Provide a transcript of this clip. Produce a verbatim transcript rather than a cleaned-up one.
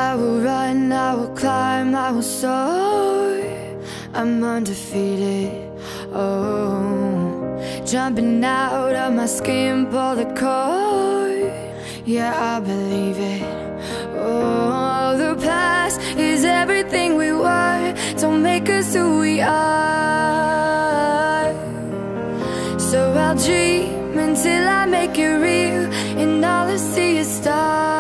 I will run, I will climb, I will soar. I'm undefeated, oh. Jumping out of my skin, pull the cord. Yeah, I believe it. Oh, the past is everything we were. Don't make us who we are. So I'll dream until I make it real, and all I see is stars.